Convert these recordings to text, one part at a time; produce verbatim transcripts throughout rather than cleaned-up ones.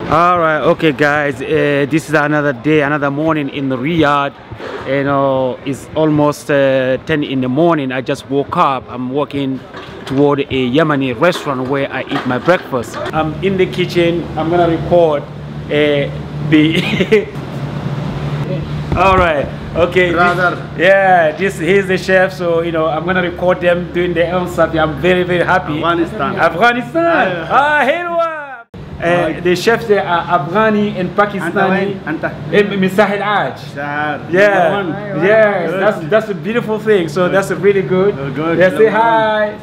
All right, okay guys, uh, this is another day, another morning in Riyadh. You know, it's almost uh, ten in the morning. I just woke up. I'm walking toward a Yemeni restaurant where I eat my breakfast. I'm in the kitchen. I'm gonna record uh, the all right, okay, this, yeah, this here's the chef, so you know I'm gonna record them doing their own stuff. I'm very very happy. Afghanistan. Afghanistan. Ah, helwa. Uh, the chefs there are Afghani and Pakistani. In Sahel Aj. Yeah, yes, that's that's a beautiful thing. So that's a really good. Yeah, say hi.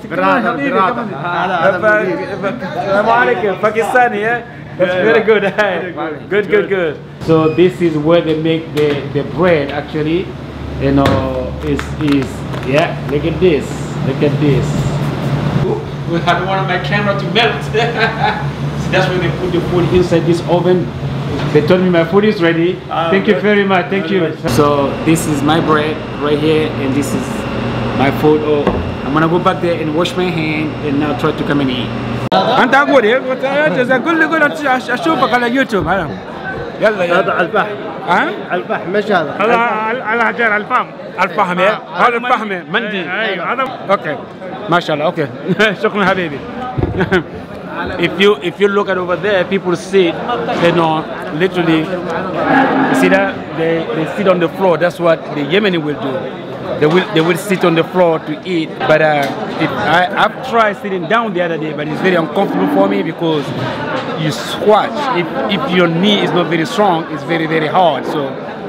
Pakistani, yeah. That's very good. Good, good, good. So this is where they make the the bread. Actually, you know, is is yeah. Look at this. Look at this. I don't want my camera to melt. That's when they put the food inside this oven. They told me my food is ready. Uh, Thank you very much. Thank you. Much. So this is my bread right here, and this is my food. Oh, I'm gonna go back there and wash my hand, and now try to come and eat. أنت أقول إيه؟ قول لي قول أشوفك على يوتيوب هلا. يلا يلا. هذا الفحم. ها؟ الفحم مش هذا. هذا على حجر الفحم. الفحم إيه؟ هذا الفحم مندي. أيوه هذا. أوكي. ما شاء الله. أوكي. شكرا حبيبي. If you if you look at over there, people sit, you know, literally, you see that they they sit on the floor. That's what the Yemeni will do. They will they will sit on the floor to eat. But uh, if I I've tried sitting down the other day, but it's very uncomfortable for me because you squat. If if your knee is not very strong, it's very very hard. So.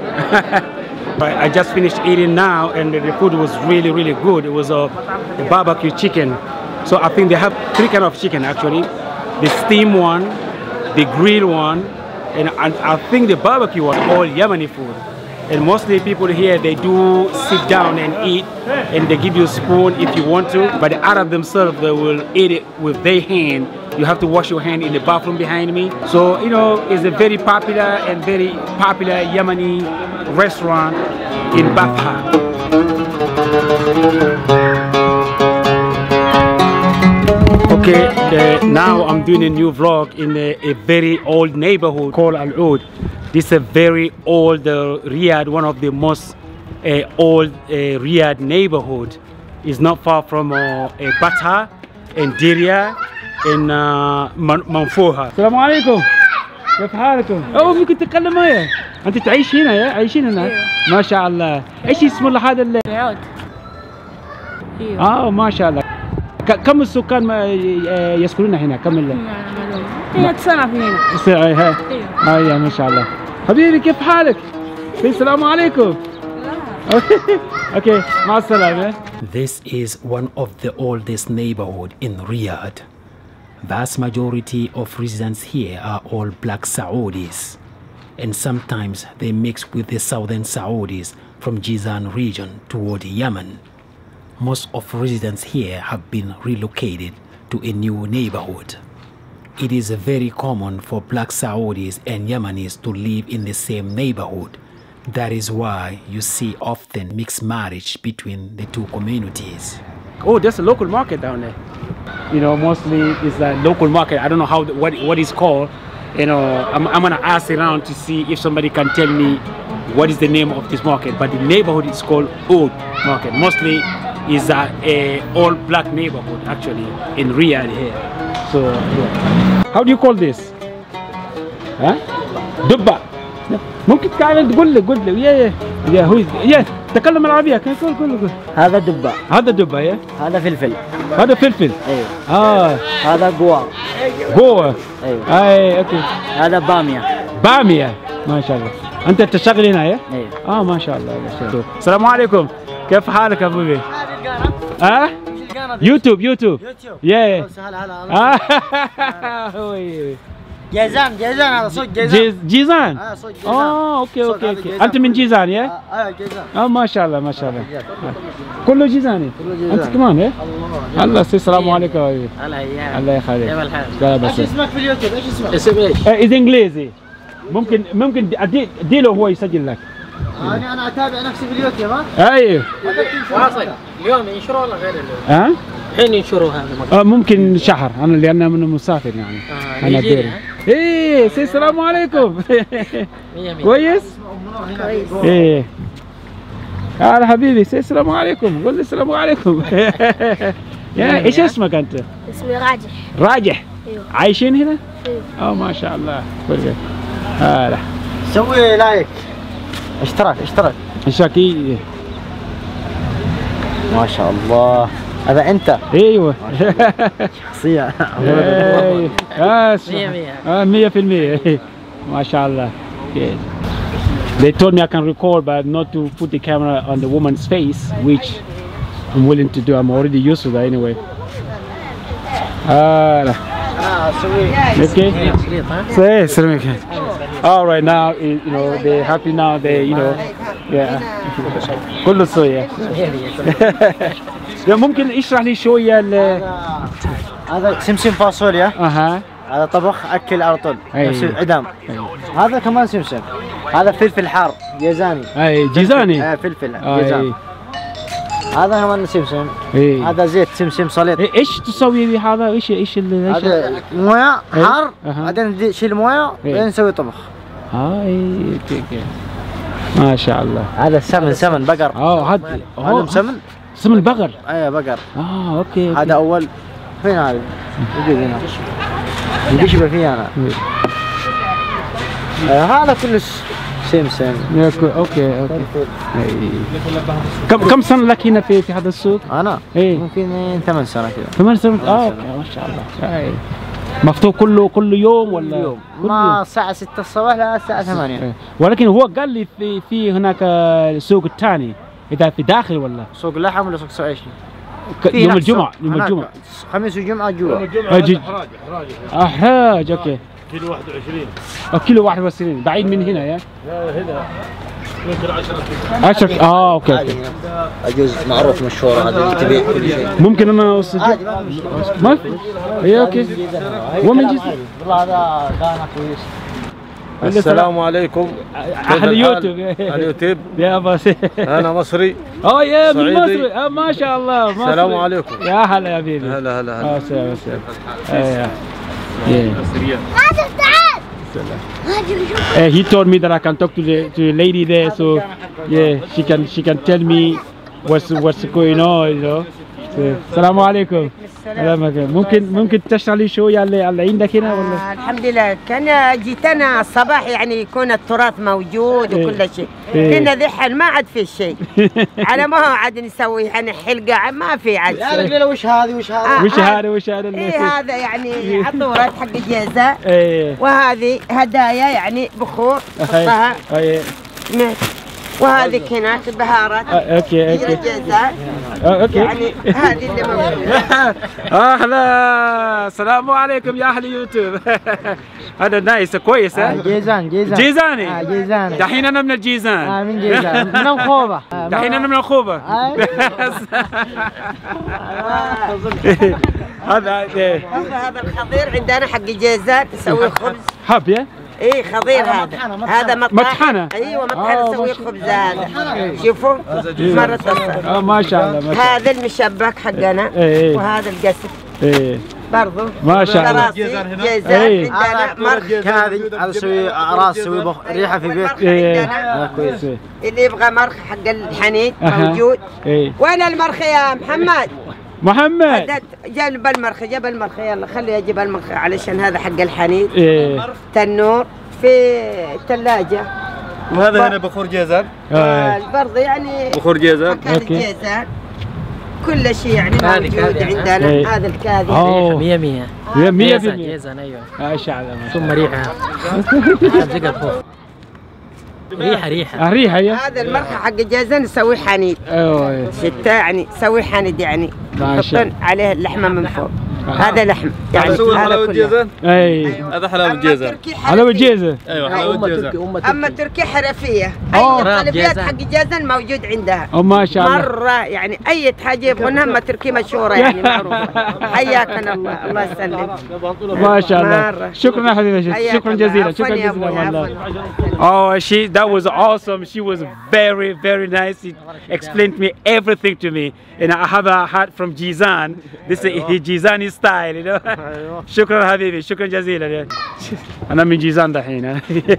I just finished eating now, and the food was really really good. It was a, a barbecue chicken. So I think they have three kind of chicken actually. The steam one, the grilled one, and, and I think the barbecue one, all Yemeni food. And mostly people here, they do sit down and eat, and they give you a spoon if you want to. But the Arab themselves, they will eat it with their hand. You have to wash your hand in the bathroom behind me. So, you know, it's a very popular and very popular Yemeni restaurant in Batha. Okay, uh, now I'm doing a new vlog in a, a very old neighborhood called Al Oud. This is a very old uh, Riyadh, one of the most uh, old uh, Riyadh neighborhood. It's not far from uh, Batha and Diriyah and uh, Manfuha. السلام عليكم. كيف حالكم؟ أوه ممكن تتكلم معي؟ أنت تعيش هنا يا؟ عايشين هنا؟ ما شاء الله. إيش اسمه هذا ال؟ رياض. آه ما شاء الله. كم السكان يسكنون هنا؟ كم ال؟ مئة سنة في هنا. ايوه ايوه ما شاء الله. حبيبي كيف حالك؟ السلام عليكم. Okay, مع السلامة. This is one of the oldest neighborhood in Riyadh. Vast majority of residents here are all black Saudis, and sometimes they mix with the southern Saudis from Jizan region toward Yemen. Most of residents here have been relocated to a new neighborhood. It is very common for black Saudis and Yemenis to live in the same neighborhood. That is why you see often mixed marriage between the two communities. Oh, there's a local market down there. You know, mostly it's a local market. I don't know how what what it's called. You know, I'm, I'm gonna ask around to see if somebody can tell me what is the name of this market. But the neighborhood is called Oud Market. Mostly is a, a all black neighborhood actually in Riyadh here. So yeah. How do you call this? Huh? Dubba. ممكن تعال تقول لي قول لي يا يا هو يا تكلم العربية كيف قول قول قول. هذا دبة. هذا دبة يا. هذا فلفل. هذا فلفل. ايوه. اه. هذا قوار. قوة. ايوه. اي اوكي. هذا بامية. بامية ما شاء الله. أنت تشتغل هنا يا؟ ايوه. اه ما شاء الله ما شاء الله. السلام عليكم. كيف حالك يا حبيبي؟ ها؟ يوتيوب يوتيوب. يوتيوب. يا. هلا هلا. هلا. جيزان جيزان هذا صوت جيزان. جيزان؟ اه صوت جيزان. اه اوكي اوكي اوكي. انت من جيزان يا؟ اه جيزان. اه ما شاء الله ما شاء الله. كله جيزاني؟ كله جيزان. انت كمان ايه؟ الله السلام عليكم يا حبيبي. هلا يا. الله يخليك. كيف الحال؟ ايش اسمك في اليوتيوب؟ ايش اسمك؟ اسم ايش؟ اذا انجليزي. ممكن ممكن ادي ادي له هو يسجل لك. انا انا اتابع نفسي في اليوتيوب ها؟ ايوه. واصل. اليوم ينشروا ولا غير اليوم؟ ها؟ الحين ينشروا هذا اه ممكن شهر انا لان انا مسافر يعني. آه انا ديري. ايه سي السلام عليكم. كويس؟ كويس. ايه هلا حبيبي سي السلام عليكم، قول لي السلام عليكم. يا ايش اسمك انت؟ اسمي راجح. راجح. ايوه. عايشين هنا؟ ايوه. اه ما شاء الله. كويس. هلا سوي لايك اشتراك اشتراك شاكي. ما شاء الله هذا انت ايوه. شخصية إيه. آه، مية مية. آه، مية في المية. ما شاء الله. Good. They told me I can record but not to put the camera on the woman's face, which I'm willing to do. I'm already used to that anyway. Ah, okay. Say, Salamik. All right, now you know they're happy now. They, you know, yeah. كله سوية. ممكن اشرح لي شوية ال. هذا سمسم فاصوليا. اها. هذا طبخ اكل على طول. نفس عدام. أي. هذا كمان سمسم. هذا فلفل حار جيزاني. اي جيزاني. ايه فلفل جيزاني. هذا كمان سمسم. اي. هذا زيت سمسم صليط. ايش تسوي بهذا؟ ايش ايش ال. هذا مويه حار بعدين نشيل مويه بعدين نسوي طبخ. اه اي اوكي اوكي. ما شاء الله. هذا سمن سمن بقر. اه هذا هذا سمن سمن بقر. ايوه بقر. اه اوكي, أوكي. هذا اول فين هذا؟ موجود هنا. يشبه فيه انا. آه هذا كله سمسم. اوكي اوكي اوكي. كم كم سنة لك هنا في في هذا السوق؟ انا؟ ايه ممكن ثمان سنة كذا. ثمان سنوات اه اوكي ما شاء الله. اي مفتوح كله كل يوم ولا؟ يوم ما الساعة ستة الصباح للساعة ثمانية. ولكن هو قال لي في في هناك السوق الثاني اذا في داخل ولا؟ سوق لحم ولا سوق سعيش؟ يوم الجمعة يوم الجمعة. خميس وجمعة جوا. احراج احراج اوكي. كيلو واحد وعشرين. اه كيلو واحد وعشرين بعيد من هنا يا؟ هنا ممكن عشرة كيلو. عشرة اه اوكي اوكي. أجوز معروف مشهور هذا تبيع كل شيء. ممكن انا اوصل؟ ما في؟ اي اوكي. ومن جنس؟ والله هذا كان كويس. السلام عليكم. اهل يوتيوب. اليوتيوب. يا بس انا مصري. اه يا من صعيدي. مصر. آه ما شاء الله. مصري. السلام عليكم. يا هلا يا حبيبي. هلا هلا هلا. اه سلام سلام. ايه yeah. Uh, he told me that I can talk to the to the lady there, so yeah, she can she can tell me what's what's going on, you know. السلام عليكم. ممكن ممكن تشرح لي شويه اللي اللي عندك هنا ولا؟ آه الحمد لله. كان جيت انا الصباح يعني يكون التراث موجود وكل شيء. إيه. كنا ذحين ما عاد في شيء. على ما هو عاد نسوي يعني حلقه ما في عاد. يا رجل وش هذه وش هذا؟ وش هذا وش هذا اللي إيه هذا يعني عطورات حق الجيزه. ايه وهذه هدايا يعني بخور تحطها. ايه وهذه هناك بهارات. آه، اوكي اوكي الجيزان. آه، اوكي يعني هذه اللي موجوده. اهلا السلام عليكم يا اهل يوتيوب. هذا نايس كويس ها؟ جيزان جيزان. جيزاني. آه جيزان. دحين انا من الجيزان. آه من جيزان من الخوبة. دحين انا من الخوبة. هذا هذا الخضير عندنا حق الجيزان نسوي خبز. حب يا؟ ايه خضير هذا. هذا مطحنة. مطحنة. ايوه مطحنة آه نسوي خبز هذا. شوفوا مرة تصل. اه ما شاء الله ما شاء هذا المشبك حقنا. إيه. وهذا القسم. ايه برضو ما شاء الله. جيزان إيه. عندنا مرخ. هذه هذا اسوي راس اسوي ريحة في بيت. ايه عندنا كويس. اللي يبغى مرخ حق الحنين أها. موجود. ايه وين المرخ يا محمد؟ محمد. جاب المرخ جاب المرخ يلا خليه يجيب المرخ علشان هذا حق الحنين. ايه تنور في الثلاجة. وهذا هنا بخور جيزان. آه. برضه يعني بخور جيزان. مكان الجيزان كل شيء يعني موجود عندنا. إيه. هذا الكاذب. أوه. مية مية. مية مية جيزان بالمية. جيزان ايوه. ما شاء الله ما شاء ثم ريحة. ريحة ريحة. الله. ريحة يا. هذا المرخ حق الجيزان نسوي حنيد. ايوه شتاء يعني نسوي حنيد يعني ما شاء الله. نحط عليه اللحمة من فوق. هذا لحم يعني هذا حلاوة كله. جيزان. اي هذا حلاوة جيزان. حلاوة جيزة. ايوه حلاوة جيزان. اما تركي حرفية. أوه. اي طلبيات جيزان. حق الجيزان موجود عندها. أو ما شاء الله. مرة يعني أي حاجة يبغونها أما تركي مشهورة يعني معروفة. حياكنا الله الله يسلم. ما شاء الله. مرة. شكرا يا حبيبي. حياك شكرا الله. جزيلا. عفواً شكرا يا جزيلا أبوي، والله. عفواً. Oh, she that was awesome. She was very very nice. She explained me everything to me. And I have a hat from Jizan. This is Jizani style, you know. شكرا حبيبي شكرا جزيلا. أنا من جيزان دحين.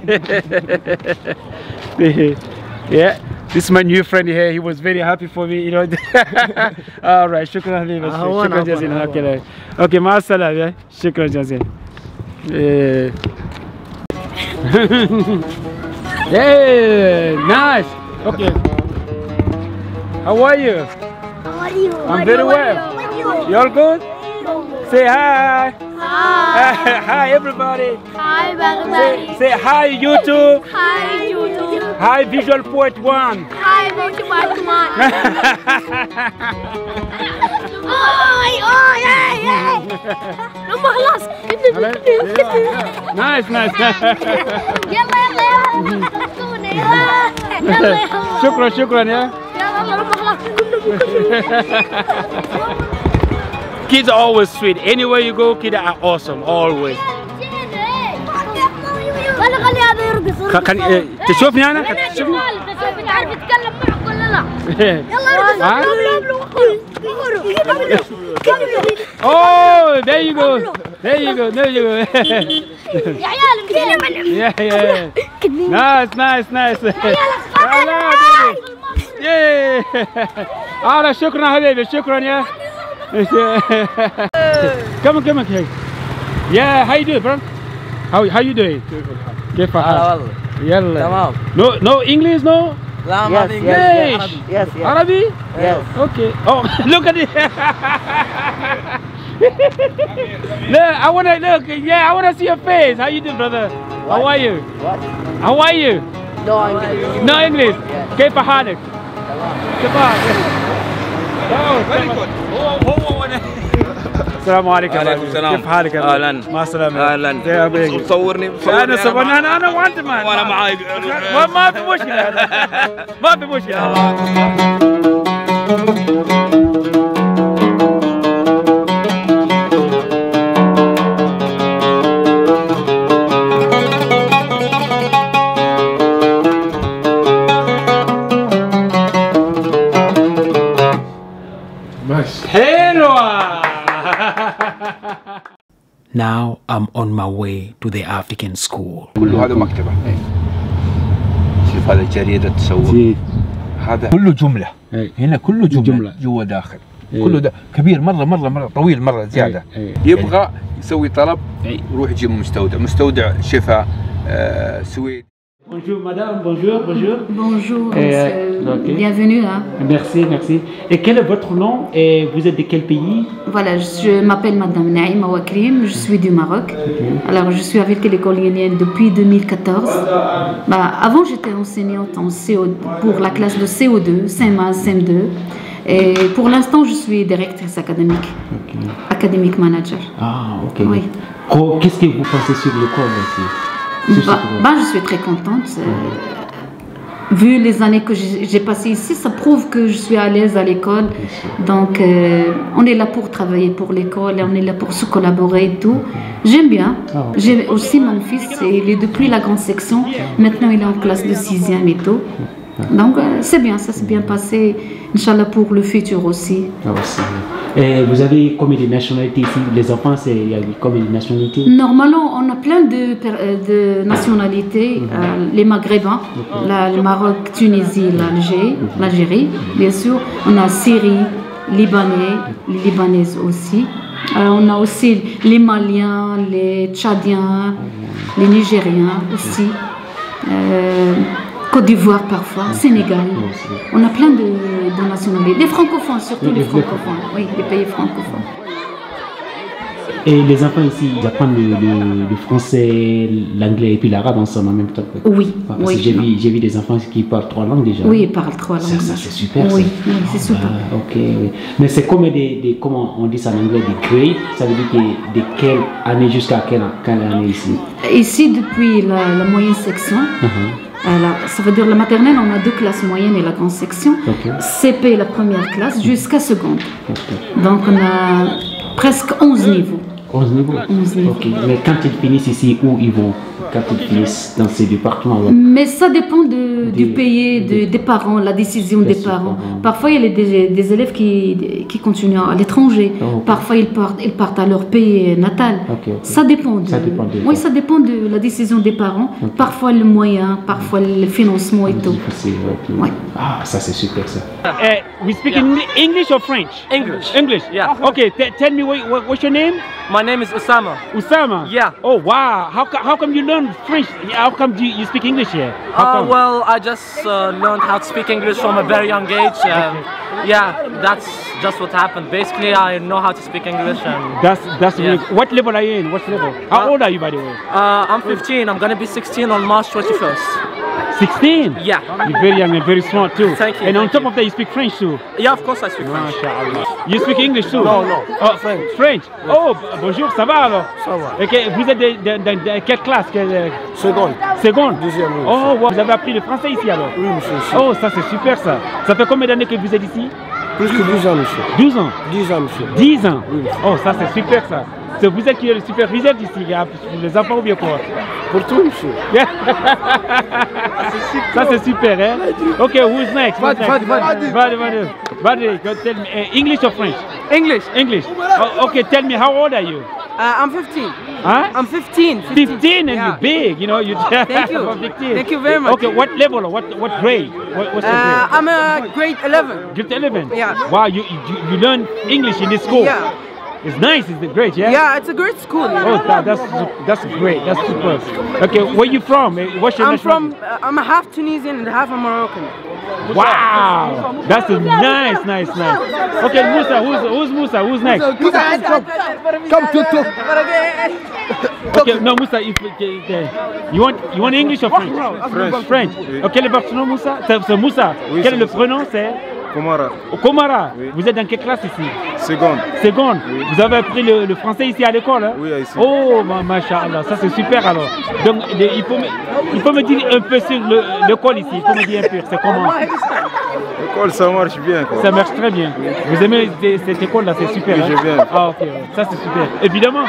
Yeah, this is my new friend here. He was very happy for me, you know. All right, شكرا حبيبي. شكرا جزيلا. Okay, okay, مع السلامة. شكرا جزيلا. Hey, nice. Okay. How are you? How are you? I'm very well. You all good? Say hi. Hi. Hi everybody. Hi, everybody. Say, say hi YouTube. Hi, YouTube. Hi Visual Poet One. Hi, Motivational. Oi, oi, hey, hey. لما خلاص. Nice, nice. يلا يلا يلا. يلا يلا. شكرا شكرا يا. يلا لما خلاص. Kids are always sweet. Anywhere you go, kids are awesome. Always. خلي خلي هذا يرقص. كان تشوفني أنا؟ تشوفني؟ تعرف تتكلم معه ولا لا؟ يلا ارقص. Oh, there you go. There you go. There you go. يا عيال Yeah, yeah. Nice, nice, nice. Yeah. آه شكرا حبيبي شكرا يا. Come on, come on, hey. Yeah, how you doing, bro? How how you doing? كيف حالك؟ يلا. تمام. No no English no. لا ما في English. Yes, yes. Arabic? Yes. Okay. Oh, look at it. Look, I wanna look. Yeah, I wanna see your face. How you doing, brother? How are you? What? How are you? No English. No English. كيف حالك؟ تمام. Very good. السلام عليكم. وعليكم السلام. كيف حالك؟ اهلا. مع السلامة. اهلا. تصورني انا صورني انا انا وانت مان. وانا معاي. ما ما في مشكلة. ما في مشكلة. حلوة. Now I'm on my way to the African school. كل هذا مكتبة. شوف هذا الجريدة تصور. هذا كله جملة. هنا كله جملة, جملة. جوا داخل. كله ده كبير مرة مرة مرة طويل مرة زيادة. يبغى يسوي طلب يروح يجيب مستودع، مستودع شفا آه سويد. Bonjour madame, bonjour, bonjour. Bonjour, euh, okay. Bienvenue. Hein. Merci, merci. Et quel est votre nom et vous êtes de quel pays? Voilà, je m'appelle madame Naïma Wakrim, je suis du Maroc. Okay. Alors je suis avec l'école Guinéenne depuis deux mille quatorze. Bah, avant j'étais enseignante en C O deux, pour la classe de C O deux, C M un, C M deux. Et pour l'instant je suis directrice académique, okay. Academic manager. Ah ok. Oui. Qu'est-ce que vous pensez sur l'école ici? Bah, bah, je suis très contente. Euh, vu les années que j'ai passées ici, ça prouve que je suis à l'aise à l'école. Donc, euh, on est là pour travailler pour l'école, on est là pour se collaborer et tout. J'aime bien. J'ai aussi mon fils, il est depuis la grande section. Maintenant, il est en classe de sixième et tout. Donc, euh, c'est bien, ça s'est bien passé. Inch'Allah pour le futur aussi. Ah, aussi. Et vous avez combien de nationalités ici? Les enfants, il y a combien de nationalités? Normalement, on a plein de, de nationalités. Mm-hmm. euh, les Maghrébins, okay. la, le Maroc, Tunisie, l'Algérie, mm-hmm. l'Algérie, bien sûr. On a Syrie, Libanais, les Libanaises aussi. Euh, on a aussi les Maliens, les Tchadiens, mm-hmm. les Nigériens aussi. Euh, Côte d'Ivoire parfois, Sénégal. On a plein de, de nationalités. Des francophones, surtout les francophones. Oui, les pays francophones. Et les enfants ici, ils apprennent le, le, le français, l'anglais et puis l'arabe ensemble en même temps? Oui. Parce oui que j'ai vu, j'ai vu des enfants qui parlent trois langues déjà. Oui, ils parlent trois langues. Ça, ça c'est super. Oui, ça. oui c'est super. Ah, ok, oui. Mais c'est comme des, des, comment on dit ça en anglais, des grades. Ça veut dire que de quelle année jusqu'à quelle, quelle année ici? Ici, depuis la, la moyenne section. Uh-huh. Alors, ça veut dire la maternelle, on a deux classes moyennes et la grande section. Okay. C P, la première classe, jusqu'à seconde. Okay. Donc, on a presque onze niveaux. onze niveaux? onze niveaux. Okay. Mais quand ils finissent ici, où ils vont? quatre fils dans ces départements-là. Mais ça dépend de, des, du pays, de, des parents, la décision des parents. parents. Parfois, il y a des, des élèves qui, qui continuent à l'étranger. Oh, okay. Parfois, ils partent, ils partent à leur pays natal. Okay, okay. Ça dépend. De, ça dépend de oui, ça dépend de la décision des parents. Okay. Parfois, le moyen, parfois le financement et tout. Okay. Ouais. Ah, ça c'est super ça. Uh, we speak yeah. in English or French? English. English. Yeah. Okay. T tell me what, what, what's your name? My name is Osama. Osama. Yeah. Oh wow. How how come you learn French? How come you, you speak English here? Uh, well, I just uh, learned how to speak English from a very young age. Um, okay. Yeah, that's just what happened. Basically, I know how to speak English. And that's that's yeah. really, what level are you in? What level? How uh, old are you, by the way? Uh, I'm fifteen. I'm gonna be sixteen on March twenty-first. sixteen? Yeah. You're very young and very smart too. Thank you. And thank on top you. of that, you speak French too? Yeah, of course I speak French. You speak English too? No, no. Oh, French. French. Yeah. Oh, bonjour, ça va alors? Ça va. Okay. Vous êtes de, de, de, de quelle classe? Quelle... Seconde. Seconde? Deuxième. Oh, wow. Vous avez appris le français ici alors? Oui, monsieur. Oh, ça c'est super ça. Ça fait combien d'années que vous êtes ici? Plus que douze ans, monsieur. douze ans? dix ans, monsieur. dix ans? Oui. Oh, ça c'est super ça. C'est vous êtes qui est le superviseur d'ici, pour les enfants ou bien quoi? Pour tout, monsieur. Ça c'est super, hein? Ok, who's next? Who's next? Vadi, Vadi. Vadi, Vadi. Vadi, tell me, uh, English or French? English. English. Oh, okay, tell me, how old are you? Uh, I'm fifteen. Huh? I'm fifteen. fifteen, fifteen and yeah. you're big, you know. You Thank you. fifteen. Thank you very much. Okay, what level or what, what grade? What, what's your uh, grade? I'm a grade eleven. Grade eleven? Yeah. Wow, you, you, you learn English in this school? Yeah. It's nice, it's great, yeah? Yeah, it's a great school. Oh, that, that's that's great, that's super. Okay, where you from? What's your I'm nationality? from, uh, I'm a half Tunisian and half a Moroccan. Wow, that's a nice, nice, nice. Okay, Musa, who's, who's Musa? Who's next? Come, come to talk. Okay, no, Musa, if, uh, you want you want English or French? French. French. Ok, le prénom Moussa? C'est Moussa. Oui, quel est le Moussa. prénom? C'est Komara. Komara. Oui. Vous êtes dans quelle classe ici? Seconde. Seconde. Oui. Vous avez appris le, le français ici à l'école, hein? Oui, ici. Oh, machallah, ça c'est super alors. Donc, il faut, me, il faut me dire un peu sur l'école ici. Il faut me dire un peu, c'est comment? L'école, ça marche bien, quoi. Ça marche très bien. Oui. Vous aimez cette école-là, c'est super. Oui, hein? je viens. Ah, ok, ça c'est super. Évidemment.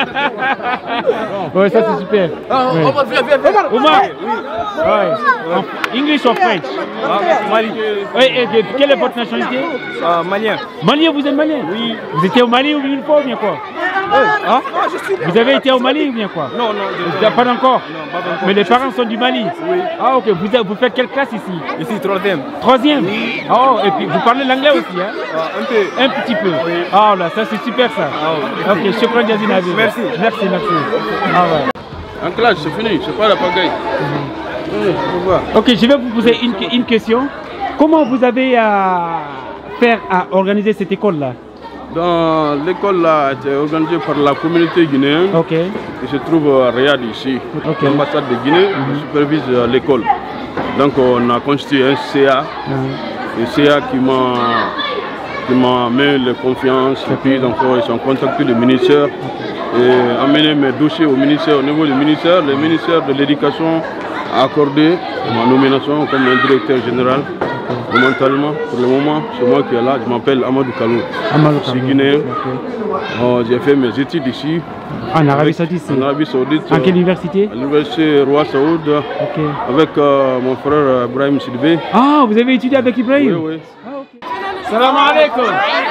Oui, ça c'est super. Oh, oui. Omar, viens, viens, viens. Omar. Oui. Ouais. English or French? Ah, Mali. Oui, et, quelle est votre nationalité? Ah, malien. Malien, vous êtes malien? Oui. Vous étiez au Mali ou une fois ou bien quoi? Oui. Hein? Vous avez été au Mali ou bien quoi? Non, non. Je... Pas encore? Non, pas encore. Mais les parents sont du Mali? Oui. Ah, ok. Vous, vous faites quelle classe ici? Ici, troisième. Troisième? Oui. Oh, et puis vous parlez l'anglais aussi, hein? Ah, un peu. Un petit peu? Oui. Oh là, ça c'est super ça. Ah, oui. Ok, shukran jazil Nabil. Merci. Merci, merci. Ah ouais. En classe, c'est fini, c'est pas la pagaille. Oui, ok, je vais vous poser une, une question. Comment vous avez à faire à organiser cette école-là? Dans l'école là, c'est organisé par la communauté guinéenne. Ok. Qui se trouve à Riyadh ici. Okay. L'ambassade de Guinée mm-hmm. supervise l'école. Donc on a constitué un C A. Mm-hmm. Un C A qui m'a qui m'a mis la confiance. Okay. Et puis donc ils ont contacté le ministère okay. et amené mes dossiers au ministère. Au niveau du ministère, le ministère de l'éducation a accordé ma nomination comme un directeur général. Momentanément, pour le moment, c'est moi qui est là, je m'appelle Amadou Kalou. Je suis guinéen. Okay. Oh, j'ai fait mes études ici. En Arabie Saoudite? En Arabie Saoudite. En quelle université? À l'université Roi Saoud. Okay. Avec euh, mon frère Ibrahim Sidibé. Ah, vous avez étudié avec Ibrahim? Oui, oui. Ah, okay. Salam alaikum.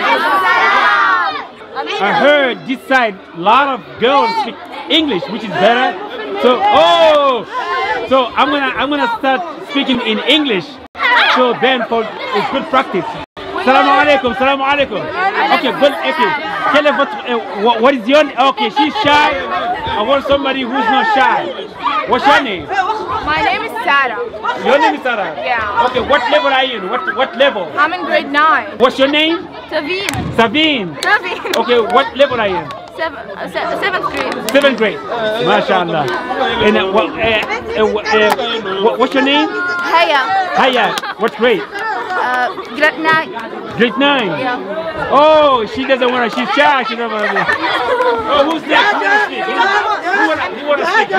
I heard this side, a lot of girls speak English, which is better. So, oh, so I'm gonna, I'm gonna start speaking in English. So then for it's good practice. Salam alaikum, salam alaikum. Okay, good, okay. Quel est votre, uh, what is your, okay, she's shy. I want somebody who's not shy. What's your name? My name is Sarah. Your name is Sarah? Yeah. Okay, what level are you in? What, what level? I'm in grade nine. What's your name? Savine. Savine. Savine. Okay, what level are you in? Seven, uh, se seventh grade. Seventh grade. MashaAllah. And uh, what, uh, uh, uh, what, what's your name? Haya. Haya. What grade? Uh, grade nine. Grade nine? Yeah. Oh, she doesn't want to, she's shy, she doesn't want to. Oh, who's next? Who wants to speak? Who wants to speak?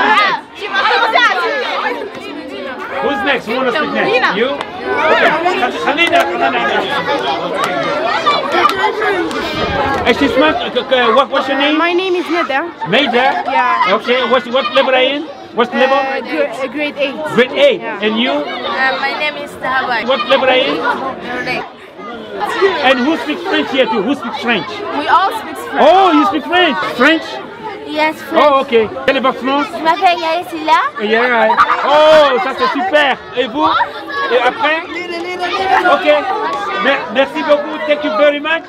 Who's next? Who wants to speak next? You? Okay. Khalina, Khalina. She's smart. What, what's your name? My name is Neda. Neda? Yeah. Okay, what's, what level are you in? What level? Uh, grade, grade eight. Grade eight. Yeah. And you? Uh, my name is Tahabat. What level are you? Nordic. And who speaks French here too? Who speaks French? We all speak French. Oh, you speak French? French? Yes, French. Oh, ok. Quelle est votre nom? Je m'appelle Yaesila. Yeah. Oh, ça c'est super. Et vous? Et après? Ok. Merci beaucoup. Thank you very much.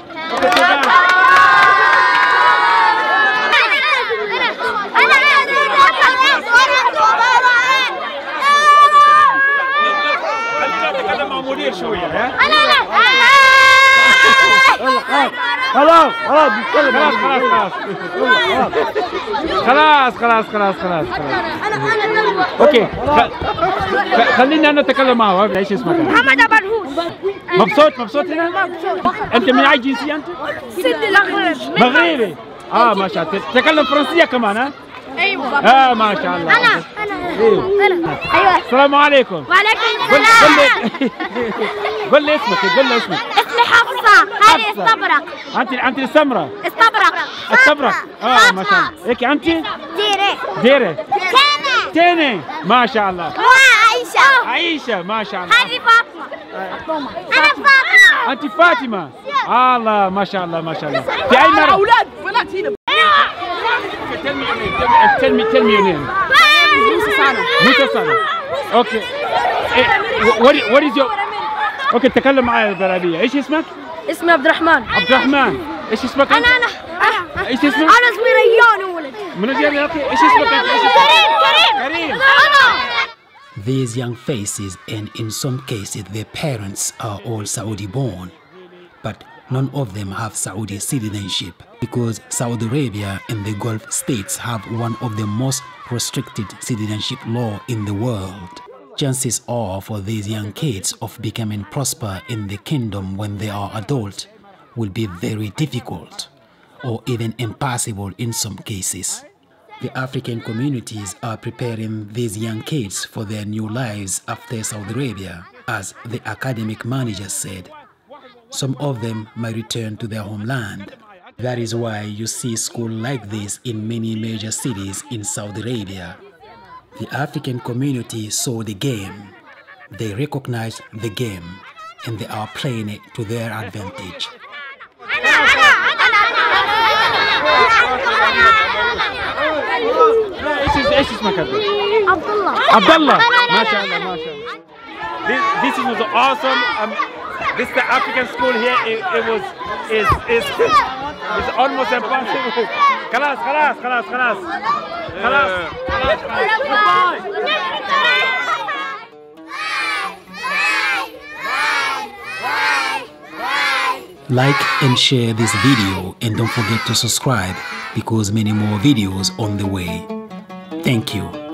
مدير شويه ها خلاص خلاص بيتكلم خلاص خلاص خلاص خلاص خلاص اوكي خلينا انا اتكلم معه. ايش اسمك؟ محمد ابو الهوس. مبسوط مبسوط هنا؟ مبسوط. انت من اي جنسيه انت؟ سيدي المغرب. مغربي. اه ما شاء الله. تتكلم فرنسيه كمان ها؟ ايوه. اه ما شاء الله. انا انا انا ايوه. السلام عليكم. وعليكم قل السلام. قل لي اسمك قل لي اسمك. اسمي حفصه. هذه استبرق. انت انت السمراء. استبرق. استبرق. اه ما شاء الله. هيك انت؟ ديري. ديري. تاني. تاني ما شاء الله. عايشه. عايشه ما شاء الله. هذه فاطمه. انا فاطمه. انت فاطمه. الله ما شاء الله ما شاء الله. في اي مرة؟ اولاد بنات هنا. Tell me your name. Tell me, tell me your name. Musa Sana. Musa Sana. Okay. What what is your? Okay, تكلم معايا بالعربية. إيش اسمك؟ اسمي عبد الرحمن. عبد الرحمن. إيش اسمك؟ أنا أنا. إيش اسمك؟ أنا اسمي ريان ولد. من ريان أوكي. إيش اسمك أنت؟ كريم كريم. كريم. These young faces, and in some cases their parents, are all Saudi born, but none of them have Saudi citizenship because Saudi Arabia and the Gulf states have one of the most restricted citizenship law in the world. Chances are for these young kids of becoming prosper in the kingdom when they are adult will be very difficult or even impossible in some cases. The African communities are preparing these young kids for their new lives after Saudi Arabia, as the academic manager said. Some of them may return to their homeland. That is why you see schools like this in many major cities in Saudi Arabia. The African community saw the game. They recognize the game and they are playing it to their advantage. ايش اسمك انت؟ عبد الله. عبد الله. ما شاء الله ما شاء الله. This this is awesome. Um, this the African school here. It, it was is is it's almost impossible. خلاص خلاص خلاص خلاص خلاص خلاص. Like and share this video and don't forget to subscribe because many more videos on the way. Thank you.